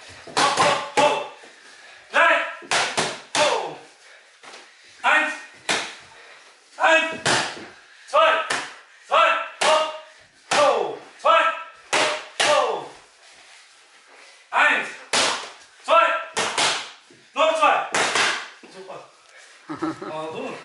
Hopp, hopp, hopp. 3, hopp. 1, 1, 2, 2, hopp, hopp. 2, hopp. 1, 2, noch 2. Super.